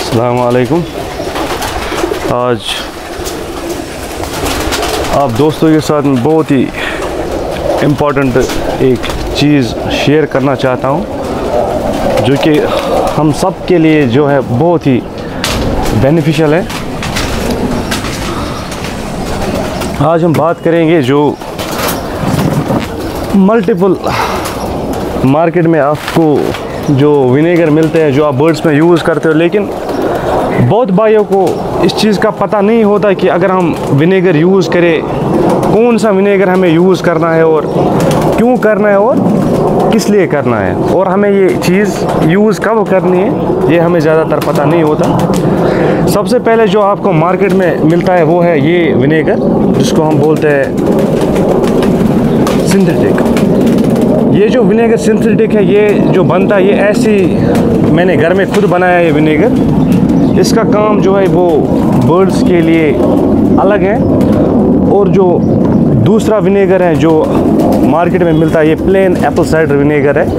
अस्सलाम वालेकुम। आज आप दोस्तों के साथ बहुत ही इम्पोर्टेंट एक चीज़ शेयर करना चाहता हूँ, जो कि हम सब के लिए जो है बहुत ही बेनिफिशियल है। आज हम बात करेंगे जो मल्टीपल मार्केट में आपको जो विनेगर मिलते हैं, जो आप बर्ड्स में यूज़ करते हो, लेकिन बहुत भाइयों को इस चीज़ का पता नहीं होता कि अगर हम विनेगर यूज़ करें, कौन सा विनेगर हमें यूज़ करना है और क्यों करना है और किस लिए करना है, और हमें ये चीज़ यूज़ कब करनी है, ये हमें ज़्यादातर पता नहीं होता। सबसे पहले जो आपको मार्केट में मिलता है वो है ये विनेगर, जिसको हम बोलते हैं सिंथेटिक। ये जो विनेगर सिंथेटिक है, ये जो बनता है, ये ऐसी मैंने घर में खुद बनाया है ये विनेगर। इसका काम जो है वो बर्ड्स के लिए अलग है, और जो दूसरा विनेगर है जो मार्केट में मिलता है, ये प्लेन एप्पल साइडर विनेगर है।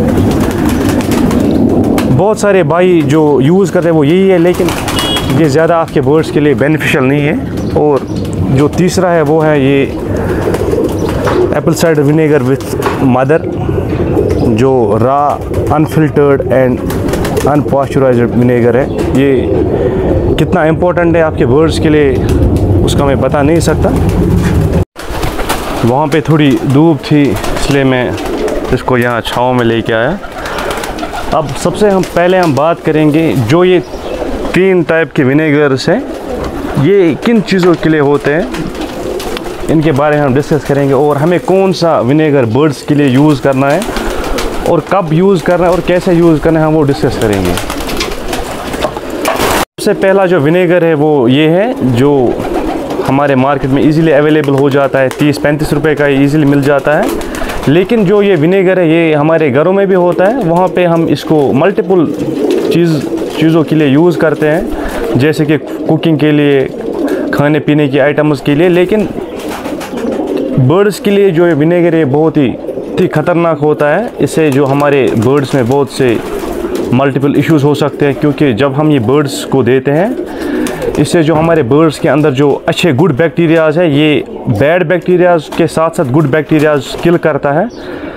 बहुत सारे भाई जो यूज़ करते हैं वो यही है, लेकिन ये ज़्यादा आपके बर्ड्स के लिए बेनिफिशियल नहीं है। और जो तीसरा है वो है ये apple cider vinegar with mother, जो रा अनफिल्टर्ड एंड अनपॉस्चराइज्ड विनेगर है। ये कितना इम्पोर्टेंट है आपके बर्ड्स के लिए उसका मैं बता नहीं सकता। वहाँ पे थोड़ी धूप थी, इसलिए मैं इसको यहाँ छाँव में लेके आया। अब सबसे पहले हम बात करेंगे जो ये 3 टाइप के विनेगर्स हैं, ये किन चीज़ों के लिए होते हैं, इनके बारे में हम डिस्कस करेंगे, और हमें कौन सा विनेगर बर्ड्स के लिए यूज़ करना है और कब यूज़ करना है और कैसे यूज़ करना है, हम वो डिस्कस करेंगे। सबसे पहला जो विनेगर है वो ये है, जो हमारे मार्केट में इजीली अवेलेबल हो जाता है, 30-35 रुपए का इजीली मिल जाता है। लेकिन जो ये विनेगर है ये हमारे घरों में भी होता है, वहाँ पे हम इसको मल्टीपल चीज़ों के लिए यूज़ करते हैं, जैसे कि कुकिंग के लिए, खाने पीने की आइटम्स के लिए। लेकिन बर्ड्स के लिए जो ये विनेगर है बहुत ही ख़तरनाक होता है। इससे जो हमारे बर्ड्स में बहुत से मल्टीपल इश्यूज़ हो सकते हैं, क्योंकि जब हम ये बर्ड्स को देते हैं, इससे जो हमारे बर्ड्स के अंदर जो अच्छे गुड बैक्टीरियाज़ है, ये बैड बैक्टीरियाज़ के साथ साथ गुड बैक्टीरियाज़ किल करता है।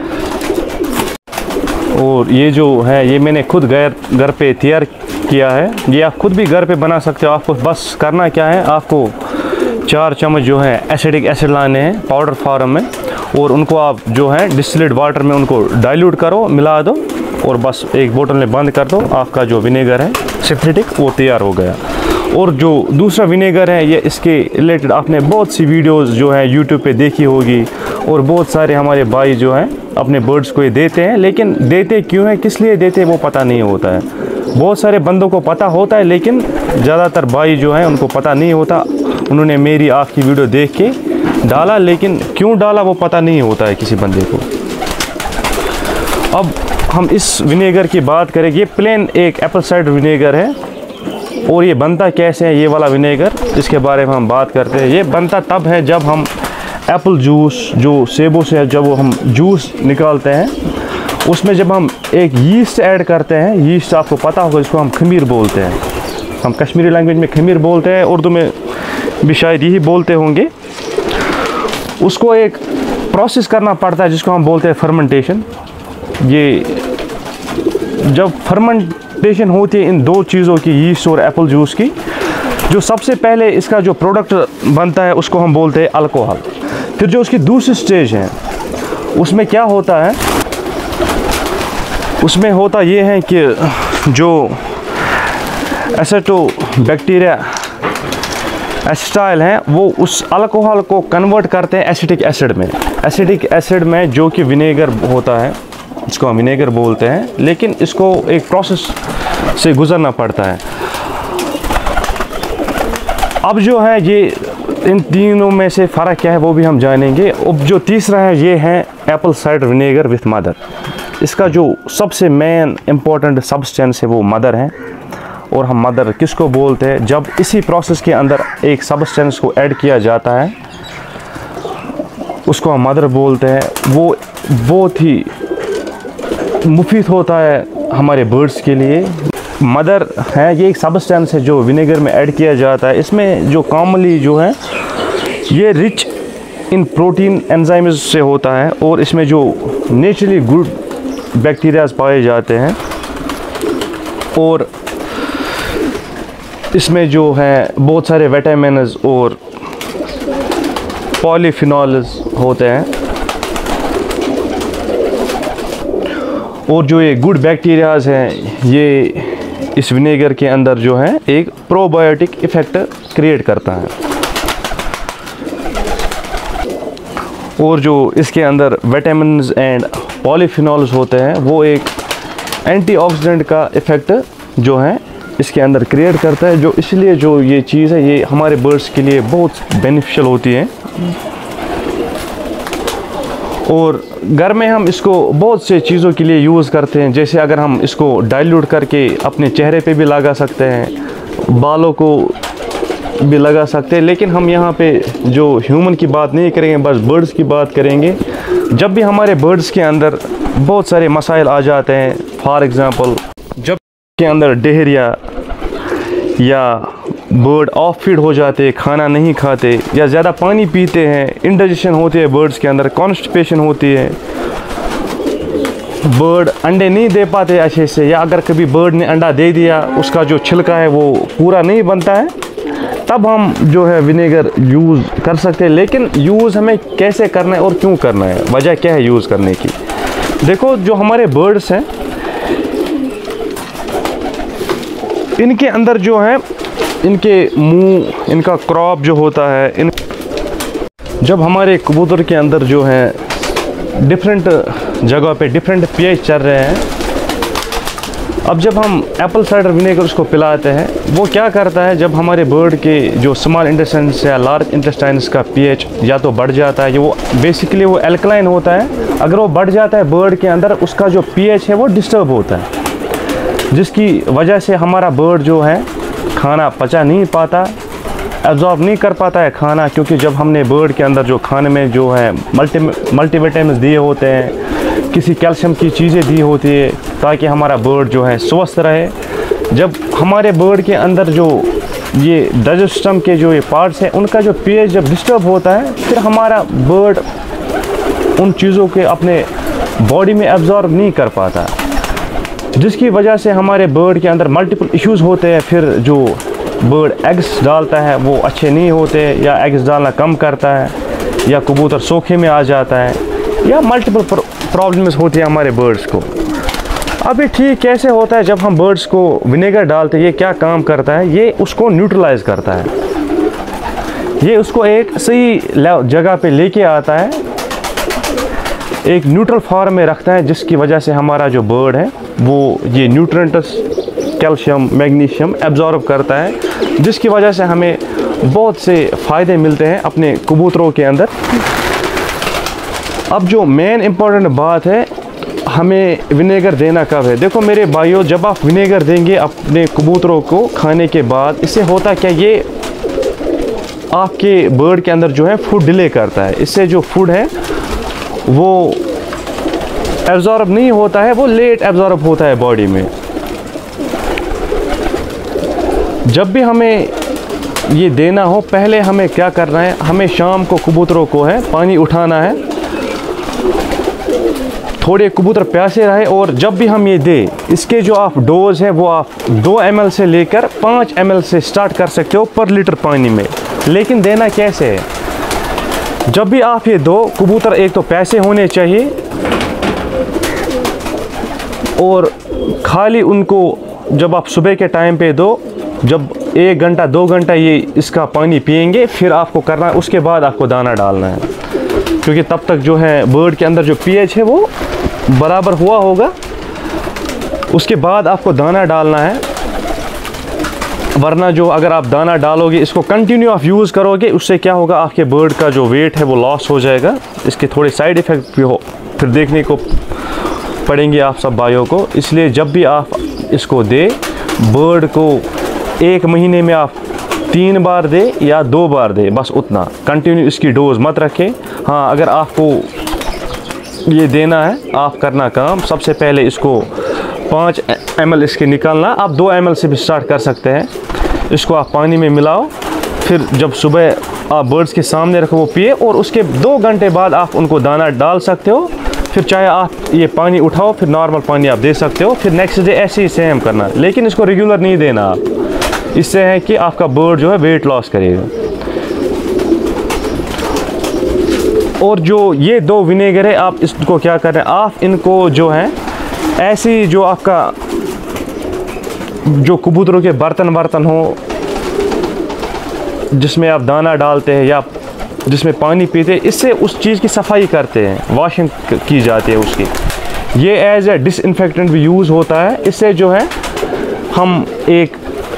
और ये जो है ये मैंने खुद घर पे तैयार किया है, ये आप खुद भी घर पे बना सकते हो। आपको बस करना क्या है, आपको 4 चम्मच जो है एसिडिक एसिड लाने हैं पाउडर फॉर्म में, और उनको आप जो है डिस्टिल्ड वाटर में उनको डाइल्यूट करो, मिला दो, और बस एक बोतल में बंद कर दो। आपका जो विनेगर है सिंथेटिक वो तैयार हो गया। और जो दूसरा विनेगर है, ये इसके रिलेटेड आपने बहुत सी वीडियोस जो है यूट्यूब पे देखी होगी, और बहुत सारे हमारे भाई जो हैं अपने बर्ड्स को ये देते हैं, लेकिन देते क्यों हैं, किस लिए देते हैं, वो पता नहीं होता है। बहुत सारे बंदों को पता होता है, लेकिन ज़्यादातर भाई जो हैं उनको पता नहीं होता। उन्होंने मेरी आपकी वीडियो देख के डाला, लेकिन क्यों डाला वो पता नहीं होता है किसी बंदे को। अब हम इस विनेगर की बात करें। ये प्लेन एक एप्पल साइडर विनेगर है, और ये बनता कैसे है ये वाला विनेगर, इसके बारे में हम बात करते हैं। ये बनता तब है जब हम एप्पल जूस, जो सेबों से जब वो हम जूस निकालते हैं, उसमें जब हम एक यीस्ट ऐड करते हैं। यीस्ट आपको पता होगा, इसको हम खमीर बोलते हैं, हम कश्मीरी लैंग्वेज में खमीर बोलते हैं, उर्दू में भी शायद यही बोलते होंगे। उसको एक प्रोसेस करना पड़ता है जिसको हम बोलते हैं फर्मेंटेशन। ये जब फर्मेंटेशन होती है इन 2 चीज़ों की, यीस्ट और एप्पल जूस की, जो सबसे पहले इसका जो प्रोडक्ट बनता है उसको हम बोलते हैं अल्कोहल। फिर जो उसकी दूसरी स्टेज है, उसमें क्या होता है, उसमें होता ये है कि जो एसिटोबैक्टीरिया एसिटाइल हैं, वो उस अल्कोहल को कन्वर्ट करते हैं एसिटिक एसिड में। एसिटिक एसिड में जो कि विनेगर होता है, इसको हम विनेगर बोलते हैं, लेकिन इसको एक प्रोसेस से गुजरना पड़ता है। अब जो है ये इन तीनों में से फ़र्क क्या है वो भी हम जानेंगे। अब जो तीसरा है ये है apple cider vinegar with mother. इसका जो सबसे मेन इम्पोर्टेंट सब्सटेंस है वो मदर है। और हम मदर किसको बोलते हैं, जब इसी प्रोसेस के अंदर एक सब्सटेंस को ऐड किया जाता है उसको हम मदर बोलते हैं। वो बहुत ही मुफीद होता है हमारे बर्ड्स के लिए। मदर है, ये एक सब्सटेंस है जो विनेगर में ऐड किया जाता है। इसमें जो कॉमनली जो है ये रिच इन प्रोटीन एंजाइम्स से होता है और इसमें जो नेचुरली गुड बैक्टीरियाज पाए जाते हैं और इसमें जो है बहुत सारे विटामिन्स और पॉलीफिनॉल्स होते हैं और जो ये गुड बैक्टीरियाज हैं ये इस विनेगर के अंदर जो है एक प्रोबायोटिक इफ़ेक्ट क्रिएट करता है और जो इसके अंदर विटामिन्स एंड पॉलीफिनॉल्स होते हैं वो एक एंटीऑक्सीडेंट का इफ़ेक्ट जो है इसके अंदर क्रिएट करता है, जो इसलिए जो ये चीज़ है ये हमारे बर्ड्स के लिए बहुत बेनिफिशियल होती है। और घर में हम इसको बहुत से चीज़ों के लिए यूज़ करते हैं, जैसे अगर हम इसको डाइल्यूट करके अपने चेहरे पे भी लगा सकते हैं, बालों को भी लगा सकते हैं, लेकिन हम यहाँ पे जो ह्यूमन की बात नहीं करेंगे, बस बर्ड्स की बात करेंगे। जब भी हमारे बर्ड्स के अंदर बहुत सारे मसाइल आ जाते हैं, फॉर एग्ज़ाम्पल जब के अंदर डायरिया या बर्ड ऑफ फीड हो जाते हैं, खाना नहीं खाते या ज़्यादा पानी पीते हैं, इंडाइजेशन होती है बर्ड्स के अंदर, कॉन्स्टिपेशन होती है, बर्ड अंडे नहीं दे पाते अच्छे से, या अगर कभी बर्ड ने अंडा दे दिया उसका जो छिलका है वो पूरा नहीं बनता है, तब हम जो है विनेगर यूज़ कर सकते हैं। लेकिन यूज़ हमें कैसे करना है और क्यों करना है, वजह क्या है यूज़ करने की। देखो जो हमारे बर्ड्स हैं इनके अंदर जो है इनके मुंह, इनका क्रॉप जो होता है, जब हमारे कबूतर के अंदर जो है डिफरेंट जगह पे डिफरेंट पीएच चल रहे हैं, अब जब हम एप्पल साइडर विनेगर उसको पिलाते हैं वो क्या करता है, जब हमारे बर्ड के जो स्मॉल इंटेस्टाइन या लार्ज इंटेस्टाइन्स का पीएच या तो बढ़ जाता है, वो बेसिकली वो एल्कलाइन होता है, अगर वो बढ़ जाता है बर्ड के अंदर उसका जो पीएच है वो डिस्टर्ब होता है, जिसकी वजह से हमारा बर्ड जो है खाना पचा नहीं पाता, एब्जॉर्ब नहीं कर पाता है खाना, क्योंकि जब हमने बर्ड के अंदर जो खाने में जो है मल्टीविटामिन्स दिए होते हैं, किसी कैल्शियम की चीज़ें दी होती है ताकि हमारा बर्ड जो है स्वस्थ रहे। जब हमारे बर्ड के अंदर जो ये डाइजेस्ट सिस्टम के जो ये पार्ट्स हैं उनका जो पीएच जब डिस्टर्ब होता है, फिर हमारा बर्ड उन चीज़ों के अपने बॉडी में एब्जॉर्ब नहीं कर पाता, जिसकी वजह से हमारे बर्ड के अंदर मल्टीपल इश्यूज़ होते हैं। फिर जो बर्ड एग्स डालता है वो अच्छे नहीं होते, या एग्स डालना कम करता है, या कबूतर सोखे में आ जाता है, या मल्टीपल प्रॉब्लम्स होती हैं हमारे बर्ड्स को। अभी ठीक कैसे होता है, जब हम बर्ड्स को विनेगर डालते हैं ये क्या काम करता है, ये उसको न्यूट्रलाइज करता है, ये उसको एक सही जगह पे लेके आता है, एक न्यूट्रल फॉर्म में रखता है, जिसकी वजह से हमारा जो बर्ड है वो ये न्यूट्रिएंट्स कैल्शियम मैग्नीशियम एब्जॉर्ब करता है, जिसकी वजह से हमें बहुत से फ़ायदे मिलते हैं अपने कबूतरों के अंदर। अब जो मेन इम्पॉर्टेंट बात है, हमें विनेगर देना कब है। देखो मेरे भाइयों, जब आप विनेगर देंगे अपने कबूतरों को खाने के बाद, इससे होता क्या, ये आपके बर्ड के अंदर जो है फूड डिले करता है, इससे जो फूड है वो एब्जॉर्ब नहीं होता है, वो लेट एब्जॉर्ब होता है बॉडी में। जब भी हमें ये देना हो, पहले हमें क्या करना है, हमें शाम को कबूतरों को है पानी उठाना है, थोड़े कबूतर प्यासे रहे, और जब भी हम ये दे, इसके जो आप डोज है वो आप 2 ml से लेकर 5 ml से स्टार्ट कर सकते हो पर लीटर पानी में। लेकिन देना कैसे है, जब भी आप ये दो, कबूतर एक तो प्यासे होने चाहिए और खाली उनको जब आप सुबह के टाइम पे दो, जब 1 घंटा 2 घंटा ये इसका पानी पिएंगे, फिर आपको करना है, उसके बाद आपको दाना डालना है, क्योंकि तब तक जो है बर्ड के अंदर जो पीएच है वो बराबर हुआ होगा, उसके बाद आपको दाना डालना है। वरना जो अगर आप दाना डालोगे, इसको कंटिन्यू आप यूज़ करोगे, उससे क्या होगा, आपके बर्ड का जो वेट है वो लॉस हो जाएगा, इसके थोड़े साइड इफ़ेक्ट भी हो फिर देखने को पड़ेंगे आप सब भाइयों को। इसलिए जब भी आप इसको दे, बर्ड को 1 महीने में आप 3 बार दे या 2 बार दे, बस उतना, कंटिन्यू इसकी डोज मत रखें। हाँ, अगर आपको ये देना है, आप करना काम, सबसे पहले इसको 5 ml इसके निकालना। आप 2 ml से भी स्टार्ट कर सकते हैं। इसको आप पानी में मिलाओ, फिर जब सुबह आप बर्ड्स के सामने रखो वो पिए, और उसके 2 घंटे बाद आप उनको दाना डाल सकते हो। फिर चाहे आप ये पानी उठाओ, फिर नॉर्मल पानी आप दे सकते हो। फिर नेक्स्ट डे ऐसे ही सेम करना, लेकिन इसको रेगुलर नहीं देना आप। इससे है कि आपका बर्ड जो है वेट लॉस करेगा। और जो ये 2 विनेगर है, आप इसको क्या कर रहे हैं, आप इनको जो है ऐसी जो आपका जो कबूतरों के बर्तन हो जिसमें आप दाना डालते हैं या जिसमें पानी पीते हैं, इससे उस चीज़ की सफाई करते हैं, वॉशिंग की जाती है उसकी। ये एज ए डिसइंफेक्टेंट भी यूज़ होता है। इससे जो है हम एक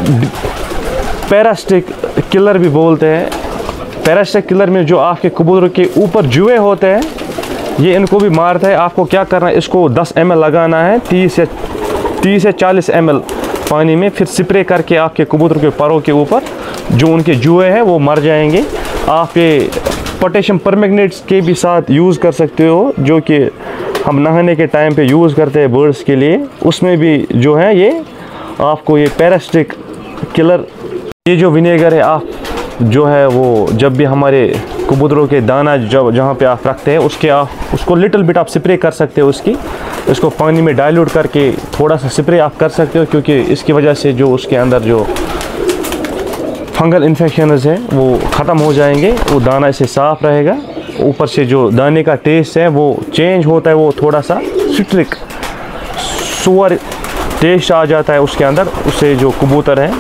पैरासिटिक किलर भी बोलते हैं। पैरासिटिक किलर में जो आपके कबूतरों के ऊपर जुए होते हैं, ये इनको भी मारता है। आपको क्या करना है, इसको 10 ml लगाना है 30 से 40 ml पानी में, फिर स्प्रे करके आपके कबूतरों के परों के ऊपर जो उनके जुए हैं वो मर जाएंगे। आप ये पोटेशियम परमैंगनेट्स के भी साथ यूज़ कर सकते हो, जो कि हम नहाने के टाइम पे यूज़ करते हैं बर्ड्स के लिए। उसमें भी जो है ये आपको ये पैरासिटिक किलर, ये जो विनेगर है आप जो है वो जब भी हमारे कबूतरों के दाना जहाँ पे आप रखते हैं उसके आप उसको लिटिल बिट आप स्प्रे कर सकते हो। इसको पानी में डाइल्यूट करके थोड़ा सा स्प्रे आप कर सकते हो, क्योंकि इसकी वजह से जो उसके अंदर जो फंगल इन्फेक्शंस है वो ख़त्म हो जाएंगे, वो दाना इससे साफ़ रहेगा। ऊपर से जो दाने का टेस्ट है वो चेंज होता है, वो थोड़ा सा सिट्रिक सुअर टेस्ट आ जाता है उसके अंदर, उससे जो कबूतर हैं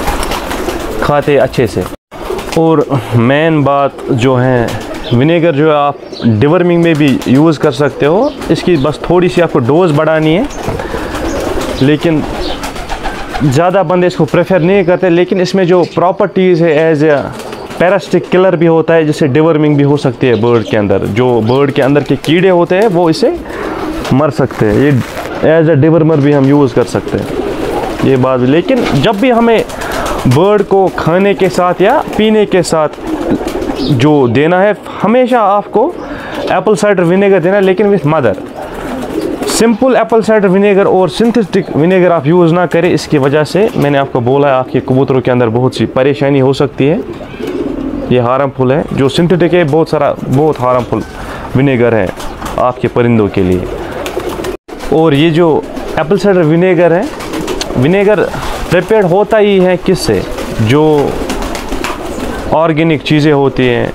खाते अच्छे से। और मेन बात जो है, विनेगर जो है आप डिवर्मिंग में भी यूज़ कर सकते हो। इसकी बस थोड़ी सी आपको डोज़ बढ़ानी है, लेकिन ज़्यादा बंदे इसको प्रेफर नहीं करते। लेकिन इसमें जो प्रॉपर्टीज़ है एज ए पैरासिटिक किलर भी होता है, जिससे डिवर्मिंग भी हो सकती है बर्ड के अंदर। जो बर्ड के अंदर के कीड़े होते हैं वो इससे मर सकते हैं। ये एज ए डिवर्मर भी हम यूज़ कर सकते हैं, ये बात। लेकिन जब भी हमें बर्ड को खाने के साथ या पीने के साथ जो देना है, हमेशा आपको एप्पल साइडर विनेगर देना, लेकिन with mother. Simple apple cider vinegar और सिंथेटिक विनेगर आप यूज़ ना करें। इसकी वजह से मैंने आपको बोला है आपके कबूतरों के अंदर बहुत सी परेशानी हो सकती है, ये हार्मफुल है। जो सिंथेटिक है बहुत हार्मफुल विनेगर है आपके परिंदों के लिए। और ये जो एप्पल साइडर विनेगर है, विनेगर प्रिपेयर्ड होता ही है किससे, जो ऑर्गेनिक चीज़ें होती हैं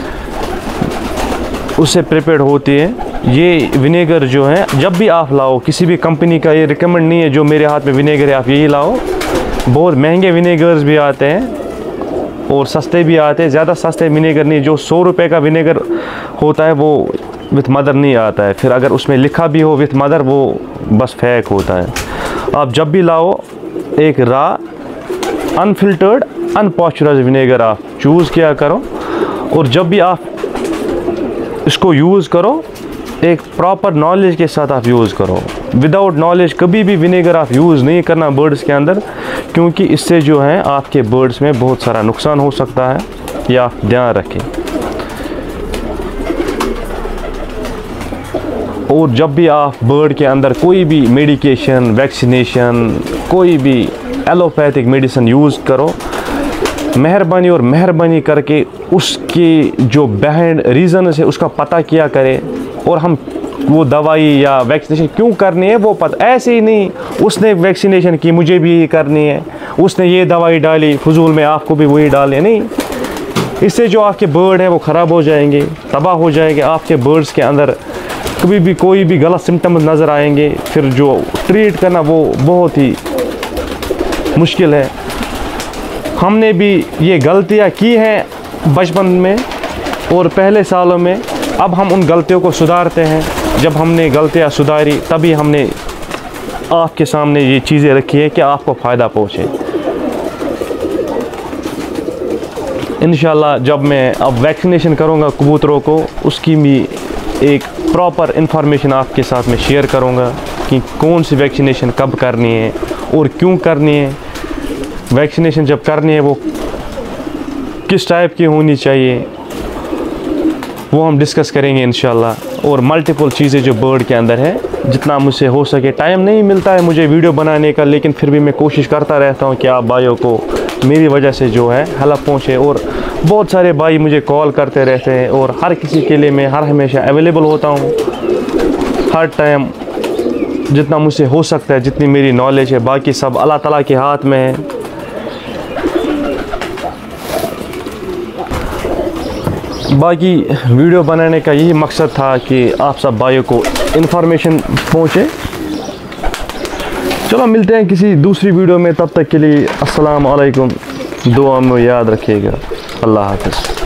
उससे प्रिपेयर्ड होती है। ये विनेगर जो है जब भी आप लाओ, किसी भी कंपनी का ये रिकमेंड नहीं है जो मेरे हाथ में विनेगर है आप यही लाओ। बहुत महंगे विनेगर्स भी आते हैं और सस्ते भी आते हैं। ज़्यादा सस्ते विनेगर नहीं, जो 100 रुपये का विनेगर होता है वो विथ मदर नहीं आता है। फिर अगर उसमें लिखा भी हो विथ मदर, वो बस फेक होता है। आप जब भी लाओ एक रा अनफिल्टर्ड अनपॉस्चराइज्ड विनेगर आप चूज़ किया करो। और जब भी आप इसको यूज़ करो एक प्रॉपर नॉलेज के साथ आप यूज़ करो। विदाउट नॉलेज कभी भी विनेगर आप यूज़ नहीं करना बर्ड्स के अंदर, क्योंकि इससे जो है आपके बर्ड्स में बहुत सारा नुकसान हो सकता है, या आप ध्यान रखें। और जब भी आप बर्ड के अंदर कोई भी मेडिकेशन, वैक्सीनेशन, कोई भी एलोपैथिक मेडिसिन यूज़ करो, मेहरबानी करके उसकी जो बिहाइंड रीज़न है उसका पता किया करें। और हम वो दवाई या वैक्सीनेशन क्यों करनी है वो पता, ऐसे ही नहीं उसने वैक्सीनेशन की मुझे भी ये करनी है, उसने ये दवाई डाली फजूल में आपको भी वही डालनी है, नहीं। इससे जो आपके बर्ड है वो ख़राब हो जाएंगे, तबाह हो जाएंगे। आपके बर्ड्स के अंदर कभी भी कोई भी गलत सिम्टम्स नज़र आएंगे, फिर जो ट्रीट करना वो बहुत ही मुश्किल है। हमने भी ये गलतियाँ की हैं बचपन में और पहले सालों में, अब हम उन गलतियों को सुधारते हैं। जब हमने गलतियाँ सुधारी तभी हमने आपके सामने ये चीज़ें रखी है कि आपको फ़ायदा पहुँचे। इंशाल्लाह जब मैं अब वैक्सीनेशन करूँगा कबूतरों को, उसकी भी एक प्रॉपर इन्फॉर्मेशन आपके साथ में शेयर करूँगा कि कौन सी वैक्सीनेशन कब करनी है और क्यों करनी है। वैक्सीनेशन जब करनी है वो किस टाइप की होनी चाहिए वो हम डिस्कस करेंगे इंशाल्लाह। और मल्टीपल चीज़ें जो बर्ड के अंदर है जितना मुझसे हो सके। टाइम नहीं मिलता है मुझे वीडियो बनाने का, लेकिन फिर भी मैं कोशिश करता रहता हूँ कि आप भाइयों को मेरी वजह से जो है हेल्प पहुँचे। और बहुत सारे भाई मुझे कॉल करते रहते हैं और हर किसी के लिए मैं हर हमेशा अवेलेबल होता हूँ, हर टाइम जितना मुझसे हो सकता है, जितनी मेरी नॉलेज है। बाकी सब अल्लाह ताला के हाथ में है। बाकी वीडियो बनाने का यही मकसद था कि आप सब भाइयों को इन्फॉर्मेशन पहुँचे। चलो मिलते हैं किसी दूसरी वीडियो में, तब तक के लिए अस्सलाम वालेकुम। दुआ में याद रखिएगा। अल्लाह हाफ़िज़।